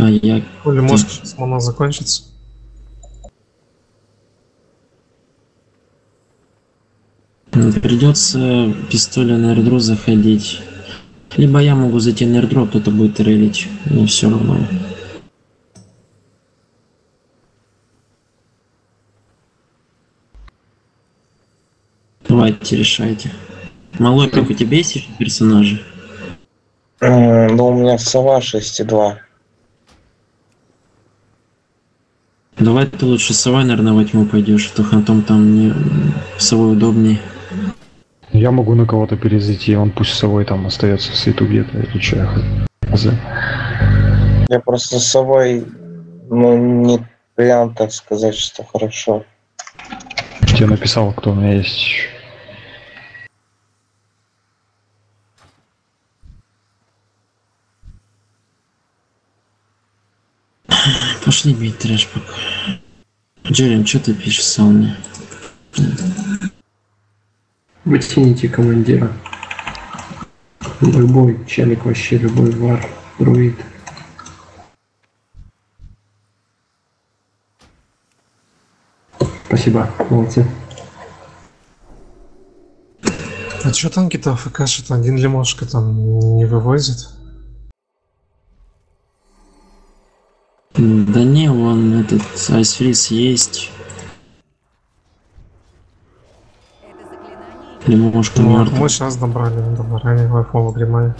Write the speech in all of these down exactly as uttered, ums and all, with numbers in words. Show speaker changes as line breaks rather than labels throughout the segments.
А я...
Или может сейчас мана закончится.
Придется пистолем на аирдроп заходить. Либо я могу зайти на аирдроп, кто-то будет рейлить. Мне все равно. Давайте, решайте. Малой, как у тебя есть еще персонажи?
Ну, у меня сова шесть и два.
Давай ты лучше совой, наверное, во тьму пойдешь, а то хантом там мне совой удобнее.
Я могу на кого-то перезайти, он пусть совой там остается в свету где-то, или что я хочу.
Я просто с совой, ну, не прям так сказать, что хорошо.
Я написал, кто у меня есть.
Пошли бить трэш пока. Джерем, что ты пишешь сам мне?
Вытяните командира. Любой челик, вообще любой вар, друид. Спасибо, молодцы.
А чё танки-то АФКшит? Один лимошка там не вывозит?
Да не, вон этот айсфриз есть. Лимошка
Ну,
мертв.
мы сейчас добрали, добрали вайфол гримай.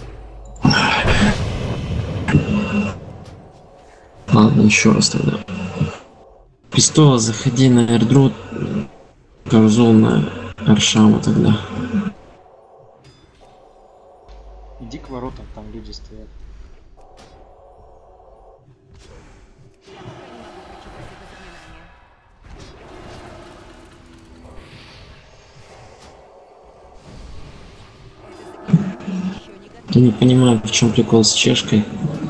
Ладно, еще раз тогда. Пистола, заходи на аирдроп. Карзол на Аршаму тогда.
Иди к воротам, там люди стоят.
Я не понимаю, в чем прикол с чешкой.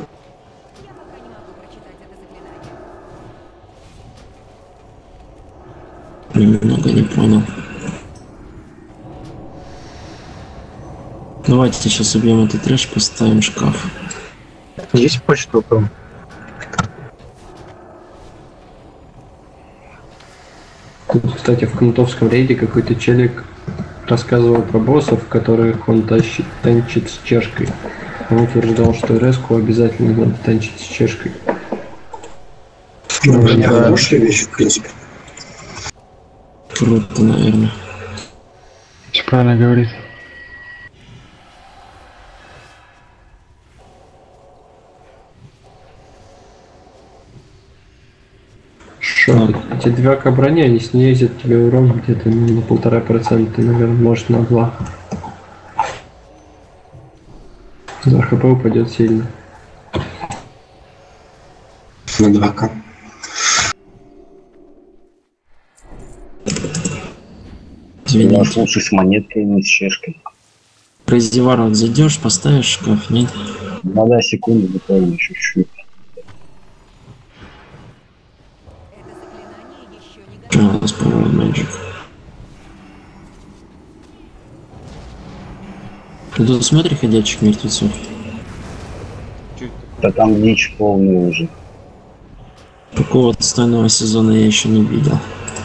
Немного не понял. Давайте сейчас убьем этот трэш, поставим шкаф.
Есть почта там?
Тут, кстати, в кнутовском рейде какой-то челик рассказывал про боссов, которых он тащит, танчит с чешкой. Он утверждал, что резку обязательно надо танчить с чешкой.
Ну, это хорошая вещь, в принципе.
Круто, наверное.
Все правильно говорит.
Что? Эти два брони, они снизят тебе урон где-то на полтора процента, наверное, может на два. За хп упадет сильно.
На два ка.
Извините.
Лучше с монеткой, не с чешкой.
Раздевар, вот зайдешь, поставишь шкаф, нет?
Ну да, секунду, буквально еще чуть-чуть.
А, у нас по-моему мэджик. Ты тут смотри ходячих мертвецов.
Да там дичь полная уже.
Такого отстойного сезона я еще не видел.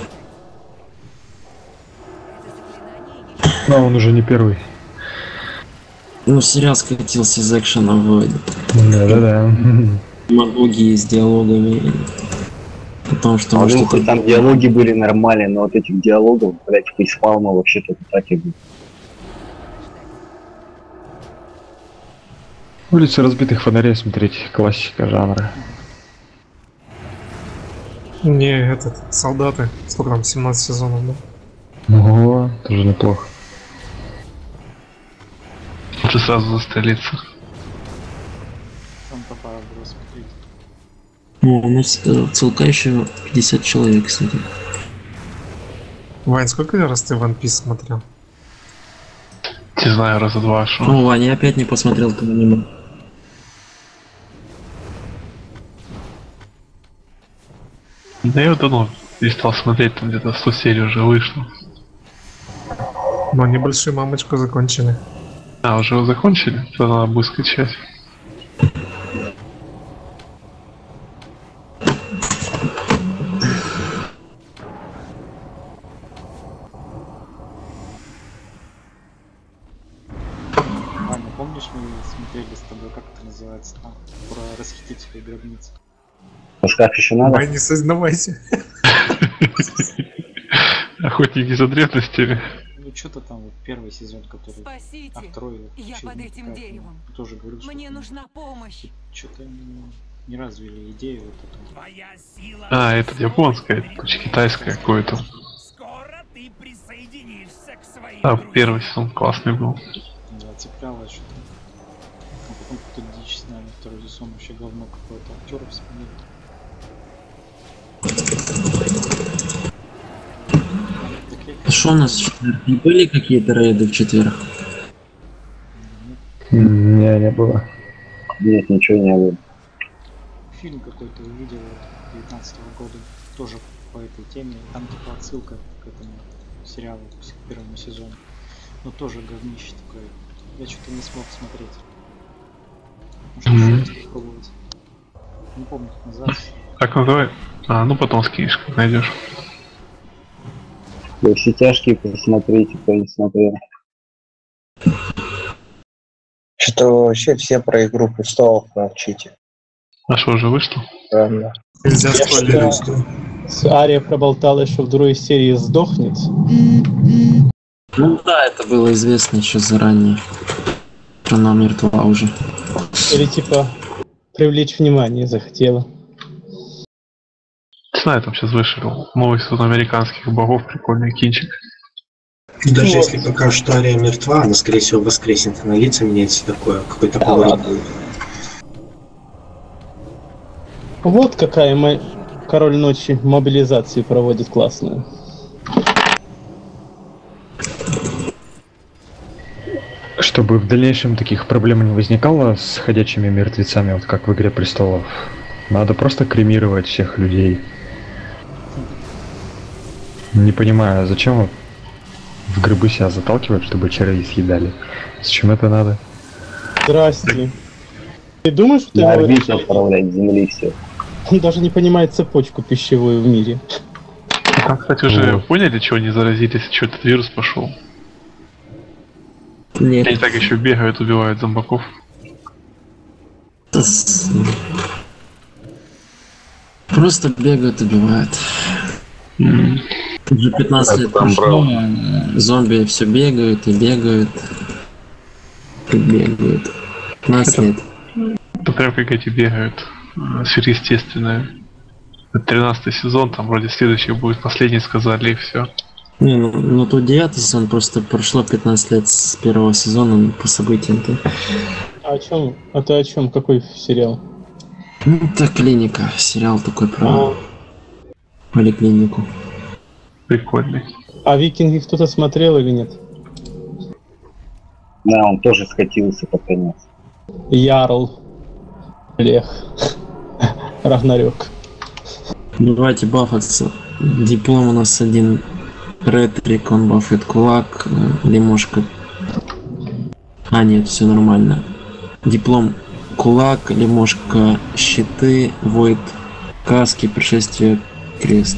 Но он уже не первый.
Ну, сериал скатился из экшена в
Да-да-да.
демагогии с диалогами. Потому что
А
он
ну,
что-то...
хоть там диалоги были нормальные, но вот этих диалогов, блять, фейспалма вообще-то так и будет.
Улицы разбитых фонарей смотреть, классика жанра.
Не, этот, солдаты. Сколько там, семнадцать сезонов, да?
Ну, тоже неплохо.
Лучше сразу за столицу.
Там попало, смотрите.
О, у нас э, целка еще пятьдесят человек, кстати.
Вань, сколько раз ты One Piece смотрел?
Не знаю, раза два шел.
О, Ваня, я опять не посмотрел это аниме.
Да я вот давно перестал смотреть, там где-то сто серий уже вышло.
Но они большую мамочку закончили.
А, уже его закончили? То надо будет скачать.
мы смотрели с тобой, как это называется там, про расхитителей гробниц.
Уж как еще надо?
Давай, не сознавайся.
Охотники за древностями.
Ну что-то там вот первый сезон, который,
Спасите,
а второй
я
вообще
под
не
этим
кайф.
деревом.
Тоже говорил, что
Мне нужна помощь.
что-то не, не развили идею вот эту.
А, это японское, это китайское какое-то. А, первый сезон классный был.
Да, цепляло что-то. А потом какую-то дичь сняли, второй сезон вообще говно какое-то. Актеров вспомнили.
Что у нас? Не были какие-то рейды в четверг?
Не, не было.
Нет, ничего не было.
Фильм какой-то увидел вот девятнадцатого года, тоже по этой теме. Там типа отсылка к этому сериалу, к первому сезону. Но тоже говнище такое. Я что-то не смог смотреть. Может, mm-hmm. попробовать. Не помню, как называется.
Как называется? А, ну потом скинешь, как найдешь.
Если тяжкие, посмотрите, кто не смотрел.
Что вообще все про Игру престолов молчите.
А что, уже вышло?
Правильно.
Нельзя спойлерить.
Ария проболтала, что в другой серии сдохнет.
Ну да, это было известно еще заранее. Что она мертва уже.
Или типа привлечь внимание захотела.
Не знаю, там сейчас вышел новый сезон американских богов, прикольный кинчик.
Даже вот. Если покажут, что Ария мертва, она, скорее всего, воскреснет, на лица меняется такое, какой-то
а
поворот
ладно.
будет.
Вот какая мо... Король Ночи мобилизацию проводит классную.
Чтобы в дальнейшем таких проблем не возникало с ходячими мертвецами, вот как в Игре Престолов, надо просто кремировать всех людей. Не понимаю, зачем вот в гробы себя заталкивать, чтобы червей съедали? Зачем это надо?
Здрасте. Ты думаешь, что ты
на
говоришь?
орбиту отправлять земли все.
Он даже не понимает цепочку пищевую в мире.
Там, кстати, уже
Вот.
поняли, чего они заразились, что этот вирус пошел.
Нет.
Они так еще бегают, убивают зомбаков.
Просто бегают, убивают.
Mm.
Уже пятнадцать лет прошло, а зомби все бегают и бегают. И бегают. пятнадцать лет.
Это прям как эти бегают. э, Сверхъестественное. Это тринадцатый сезон, там вроде следующий будет последний, сказали, и все.
Не, ну, ну тут девятый сезон, просто прошло пятнадцать лет с первого сезона по событиям-то.
А о чем? А ты о чем? Какой сериал?
Ну, это клиника, сериал такой про
А,
поликлинику.
Прикольный.
а Викинги кто-то смотрел или нет?
Да, он тоже скатился под конец.
Ярл. Лех. Рагнарёк.
Давайте бафаться. Диплом у нас один. Ретрик, он бафает кулак, э, лимошка. А, нет, все нормально. Диплом кулак, лимошка, щиты, войд, каски, пришествие, крест.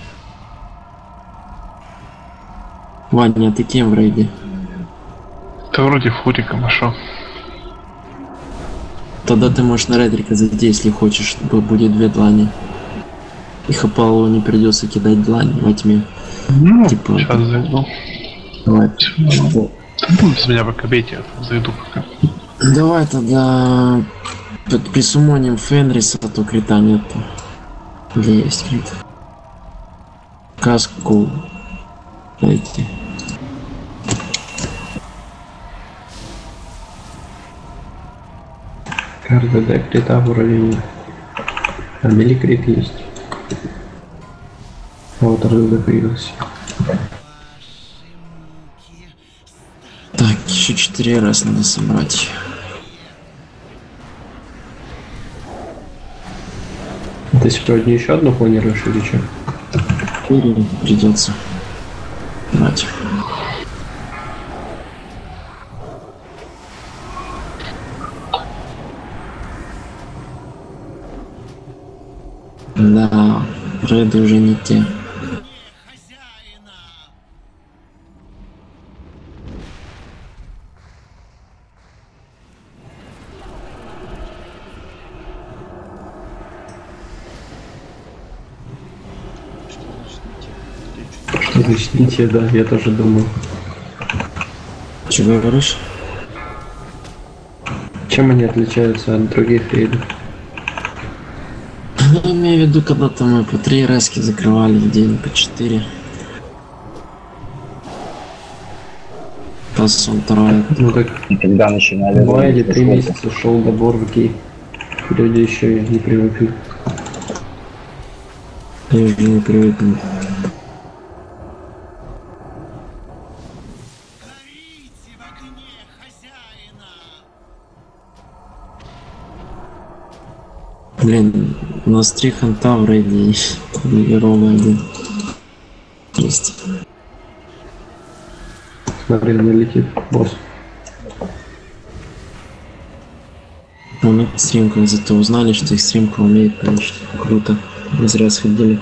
Ваня, ты кем в рейде?
Это вроде фуриком, а шо?
Тогда ты можешь на ретрика зайти, если хочешь, чтобы будет две длани. И Хапалу не придется кидать длань во тьме.
Ну,
Типа,
сейчас зайду.
давай.
Будет с меня пока бейте, зайду пока.
Давай тогда под присумоним Фенриса, а то крита нет. Где есть крит? Каску дайте.
Карта до крита в уровне. А миликрит есть. Вот РД появился.
Так, еще четыре раз надо собрать.
Ты сегодня еще одну планируешь или что?
Четыре придется брать. Да, рейды уже не те.
Объясните, да, я тоже думаю.
Чего говоришь?
Чем они отличаются от других рейдов?
Ну, имею в виду, когда-то мы по три рески закрывали в день, по четыре. Потом второе.
Ну так,
И когда начинали...
два или три месяца шел добор в гей. Люди еще не привыкли.
Я уже не привыкну. Блин, у нас три ханта в рейде и ровно один. Есть.
Смотри, она летит, босс.
Ну, мы стримку зато узнали, что их стримка умеет конечно. Круто. Не зря сходили.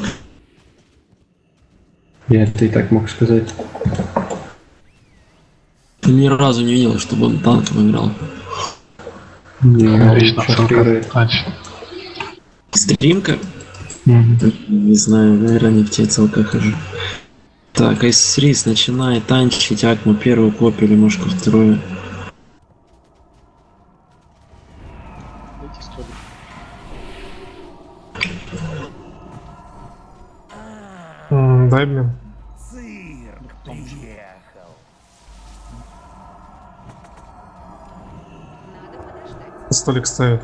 Я это и так мог сказать.
Ты ни разу не видел, чтобы он танком играл.
Не,
Лично ссылка. Значит.
Стримка?
Мгм.
Не знаю, наверное, не в те целка хожу. Так, Айс-Рис начинает танчить Акму первую копию или мушку вторую.
Дайте столик.
М, Дай мне. Столик ставит.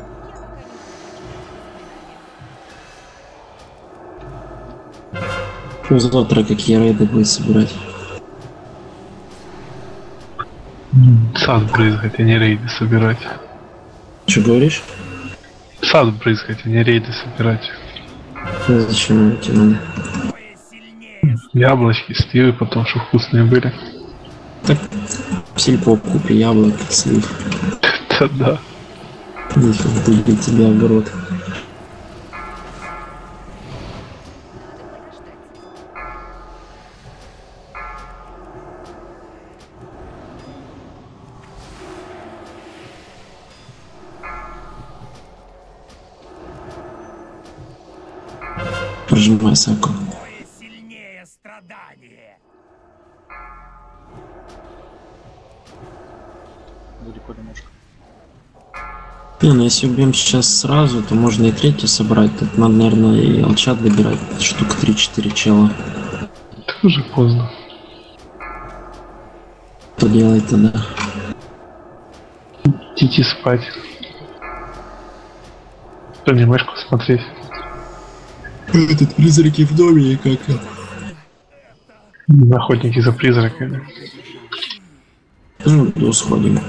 Что завтра какие рейды будет собирать?
Сад брызгать, а не рейды собирать.
Что говоришь?
Сад брызгать, а не рейды собирать.
Ну, зачем эти надо?
Яблочки, сливы потом, что вкусные были.
Так, сельпо купи яблок, слив.
Да-да.
Нифиг будет тебе огород. Прожимай саку.
Будет коля ножка.
Не, ну если убьем сейчас сразу, то можно и третью собрать. Тут надо, наверное, и алчат добирать. Штук три-четыре чела.
Это уже поздно.
Что делать тогда?
Идти спать. Что мне мышку смотреть?
Этот призраки в доме и как?
Охотники за призраками.
Ну, ну сходим.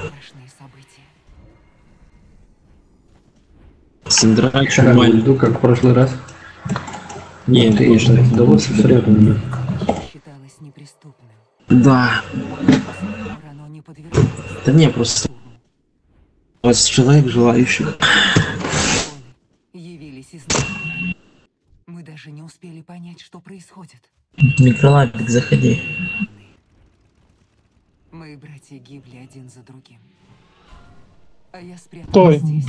Синдра, чумаль.
Иду как в прошлый раз.
Не,
ты
конечно.
удалось в среду.
Считалось неприступным.
Да.
Оно не подвергалось.
Да не, просто двадцать человек желающих.
Явились изнутри. Мы даже не успели понять, что происходит.
Микролапик, заходи.
Мои братья гибли один за другим. А я спряталась
Стой.
здесь.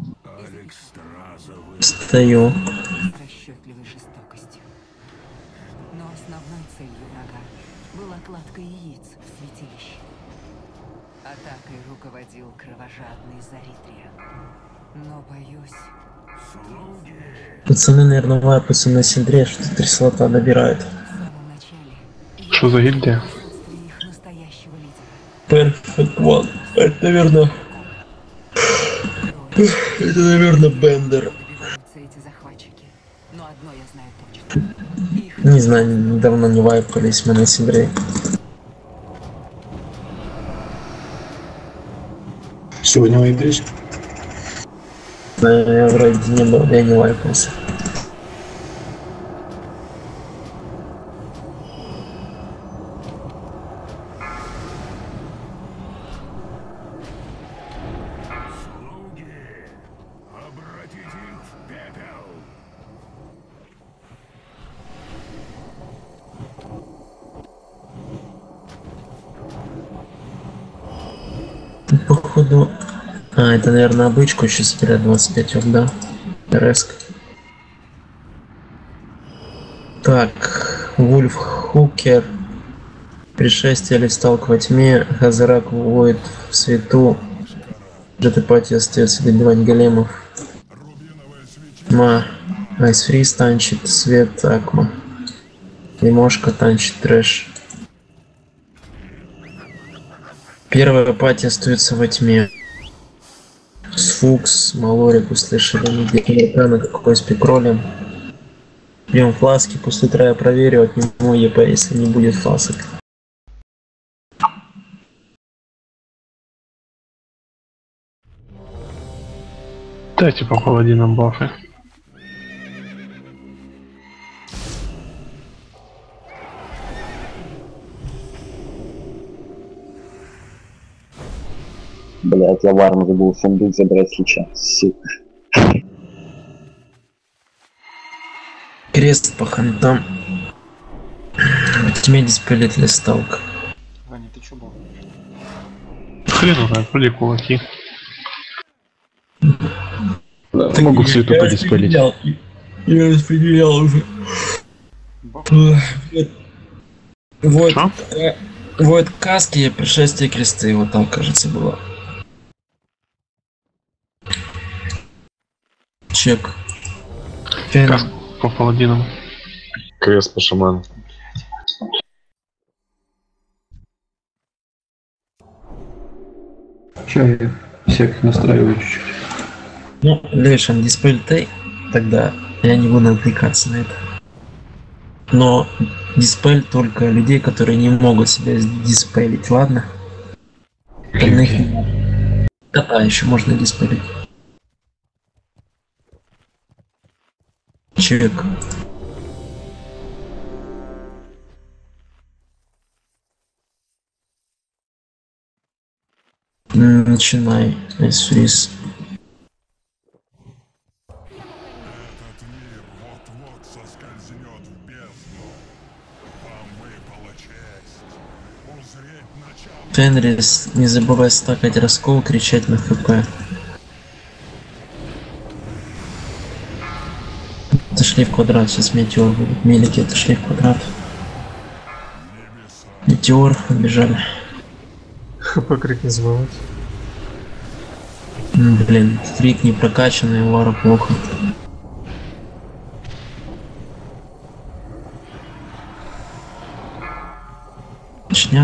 Стою.
С расчетливой жестокостью. Но основной целью врага была кладка яиц в святилище. Атакой руководил кровожадный Заритриан. Но, боюсь...
Пацаны, наверное, вайпаются на Синдре, что три слота добирают.
В самом начале
Что за гильдия?
отсутствие их настоящего лидера.
Perfect One. Это, наверное... Это, наверное, Бендер.
Добиваются эти захватчики. Но одно я знаю точно. Их
Не знаю, недавно не вайпались мы на Синдре.
Сегодня выиграли.
Я вроде не был, я не вайпался. Походу... А, это, наверное, обычку сейчас собирает двадцать пять ок, да? РС. Так. Вульф Хукер. Пришествие Листалк во тьме. Хазарак воет в свету. Джетапати остается добивать големов. Ма. Айсфриз танчит свет Акма. Лимошка танчит трэш. Первая пати остается во тьме. Сфукс, Малорик услышали Декамеркана, какой с пикролем. Берем фласки, после трая проверю, отниму ЕП, если не будет фласок.
Дайте по паладинам бафы.
Блять, я варм забыл сундук забрать сейчас, сука.
Крест по хантам. В тьме диспелит Листалк.
Ваня, ты чё был?
Хрен знает, вроде кулаки.
Да, могут свету подиспелить.
Я распределял уже. Вот. Вот каски, пришествие кресты, вот там, кажется, было. Чек.
Каск по паладинам.
Крест по шаману.
Сейчас я всех настраиваю чуть-чуть.
Ну, Лешан, диспель ты, тогда я не буду отвлекаться на это. Но диспель только людей, которые не могут себя диспелить, ладно? Остальных не. Кота еще можно диспелить. Чек. Начинай, Айсфриз. Фенрис, не забывай стакать раскол, кричать на хп. Отошли в квадрат, сейчас метеор будет. Мелики отошли в квадрат. Метеор, побежали.
ХП крик не забывать.
Блин, крик не прокачанный, у Вара плохо. Точняк.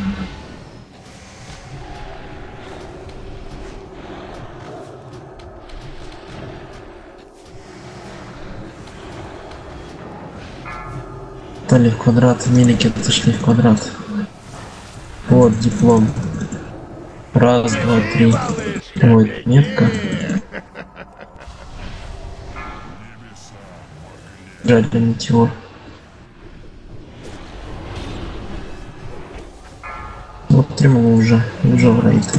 Стали в квадрат, милики отошли в квадрат. Вот диплом. Раз, два, три. Ой, метка. Жаль, метеор. Вот тримал уже, уже в рейд.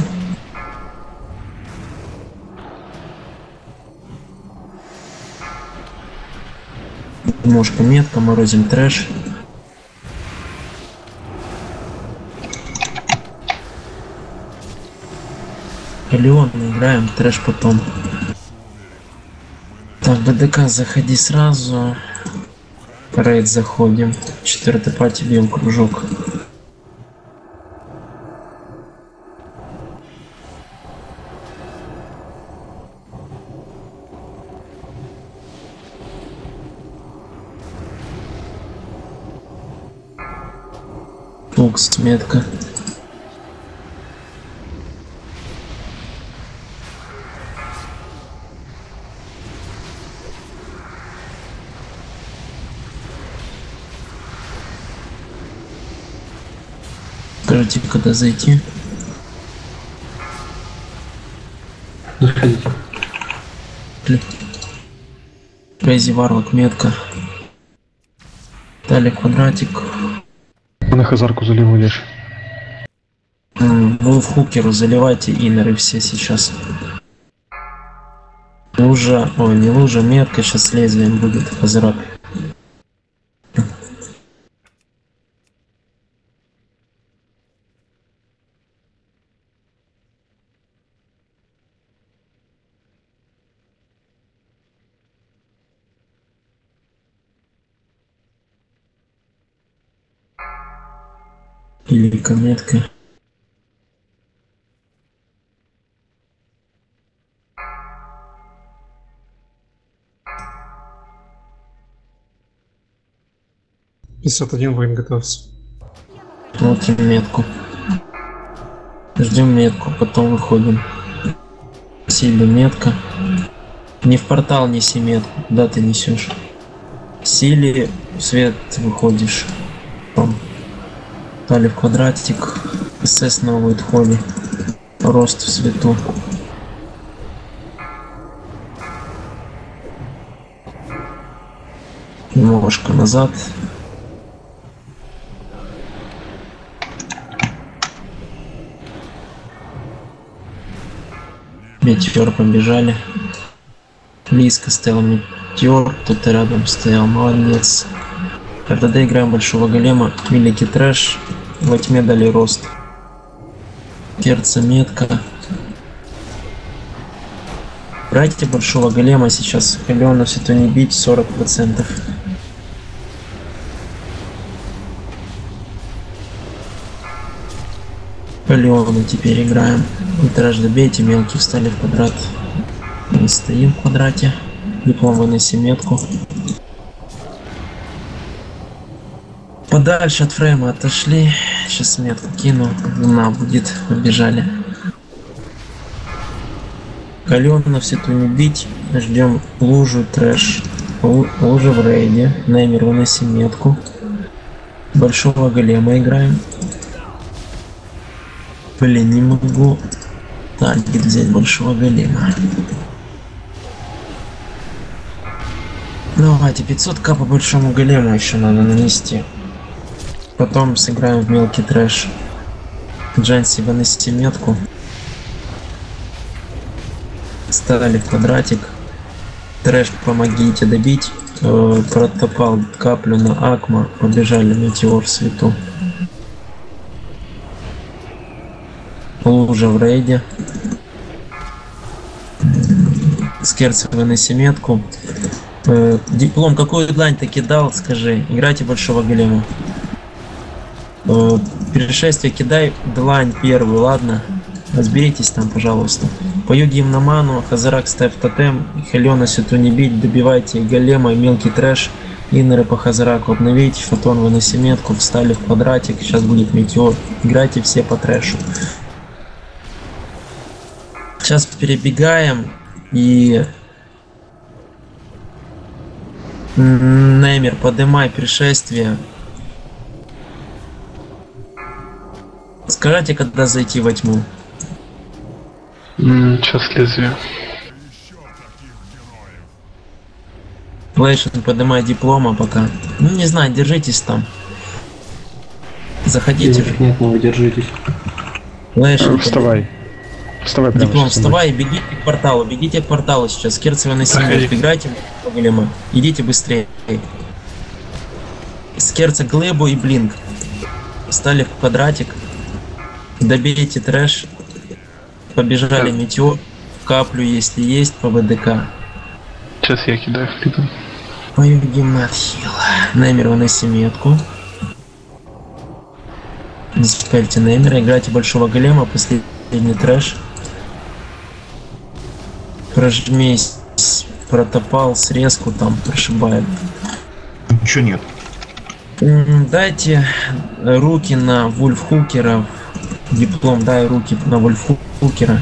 Немножко метка, морозим трэш. Леон играем, трэш потом. Так, БДК заходи сразу. Рейд заходим. Четвертый пати бьем кружок. Фокс, метка. Скажите, когда зайти?
Заходите.
Крейзи Варлок, метка. Далее квадратик.
На хазарку заливаешь.
Вы в хукеру заливайте инеры все сейчас. Лужа, ой, не лужа, метка, сейчас лезвием будет хазарак. Или кометка.
пятьдесят один воин готовится.
Смотрим метку. Ждем метку, потом выходим. Сильно метка. Не в портал неси метку, куда ты несешь. Силе в свет выходишь. Там. Дали в квадратик. СС на Уайтхолле. Рост в свету. Немножко назад. Метеор побежали. Близко стоял метеор, кто-то рядом стоял, молодец. РДД играем большого голема, великий трэш, во тьме дали рост. Перца метка. Брайте большого голема сейчас, Халиона все то не бить, сорок процентов. Халиона теперь играем. И трэш добейте, мелкие встали в квадрат. Мы стоим в квадрате. Диплом выноси метку. Подальше от фрейма отошли. Сейчас метку кину. Луна будет. Побежали. Калена все ту не бить. Ждем лужу трэш. Лужа в рейде. Неймер выноси метку. Большого голема играем. Блин, не могу. Таргет взять большого голема. Давайте пятьсот ка по большому голему еще надо нанести. Потом сыграем в мелкий трэш. Джанси, выносите метку. Стали в квадратик. Трэш, помогите добить. Э, протопал каплю на Акма. Побежали метеор в свету. Лужа в рейде. Скерц, выноси метку. Э, диплом, какую длань ты кидал, скажи. Играйте большого голема. Э, перешествие кидай длань первую, ладно? Разберитесь там, пожалуйста. Пою гимн на ману, Хазарак ставь тотем, Халиона сюту не бить, добивайте голема, мелкий трэш, иннеры по Хазараку обновить, фотон выноси метку, встали в квадратик, сейчас будет метеор. Играйте все по трэшу. Сейчас перебегаем и Неймер, подымай пришествие. Скажите, когда зайти во тьму?
Сейчас лезвие.
Флэшн, подымай диплома пока. Ну не знаю, держитесь там. Заходите.
Нет, нет, ну вы держитесь.
Флэшн,
вставай. Вставай прямо.
Диплом, вставай, бегите к порталу, бегите к порталу сейчас. Керцева на семью, играйте по голема. Идите быстрее. С керца глыбу и блинк. Стали в квадратик. Добейте трэш. Побежали метеор. Каплю, если есть, по ВДК.
Сейчас я кидаю флитом.
Пою гимн от хила. Неймер, выноси метку. Диспельте Неймера, играйте большого голема, последний трэш. Прожмись, протопал, срезку там прошибает.
Ничего нет.
Дайте руки на Вульфхукера. Диплом, дай руки на Вульфхукера.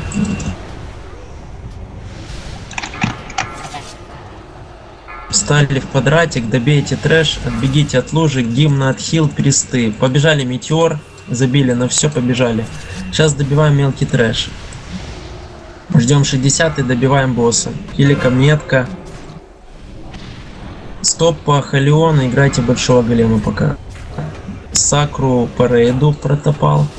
Встали в квадратик, добейте трэш, отбегите от лужи, гимн отхил, пересты. Побежали метеор, забили на все, побежали. Сейчас добиваем мелкий трэш. Ждем шестьдесят и добиваем босса. Или кометка. Стоп по Халиона, играйте большого голема пока. Сакру по рейду протопал.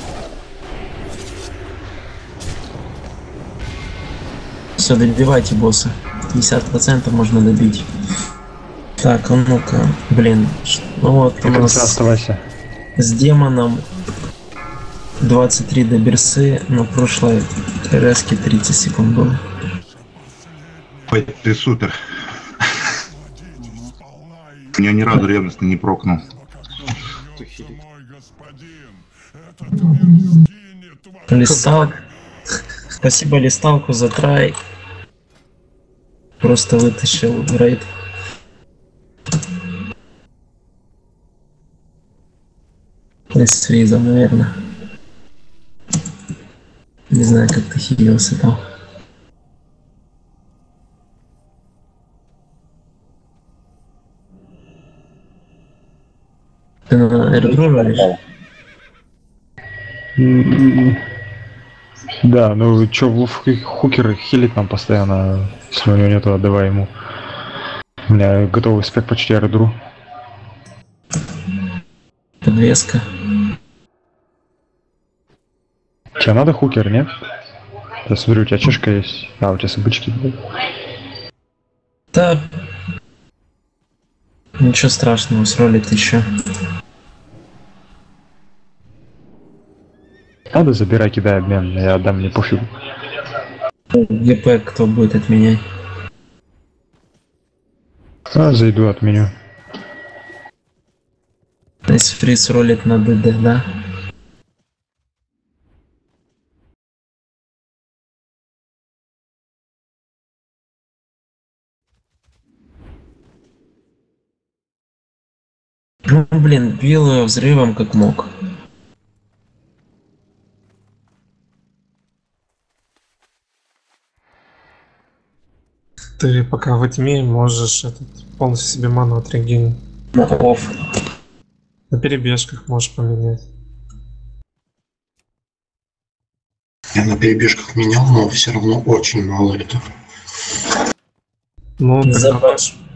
Все, добивайте босса. пятьдесят процентов можно добить. Так, а ну-ка, блин, ну вот у нас
оставайся.
С демоном двадцать три до берсы, на прошлой резке тридцать секунд было.
Ой, ты супер. Меня ни разу ревностно не прокнул.
Листалк. Спасибо Листалку за трай. Просто вытащил рейд. Из фриза, наверное. Не знаю, как ты хилился там. Ты на аэродром говоришь?
Да, ну чё, хукеры хилит нам постоянно, если у него нету, отдавай ему. У меня готовый спек почти аэродру.
Подвеска.
Тебе надо хукер, нет? Я смотрю, у тебя чешка есть. А, у тебя собачки.
Да. Ничего страшного, сролит еще.
Надо, забирай, кидай обмен, я отдам, мне пофигу.
ГП кто будет отменять?
А, зайду, отменю.
Если фриз ролит на ДД, да? Ну, блин, бил ее взрывом как мог.
Ты пока в тьме можешь этот, полностью себе ману отрегенить.
На офф.
На перебежках можешь поменять.
Я на перебежках менял, но все равно очень мало это.
Ну,
За-
тогда можешь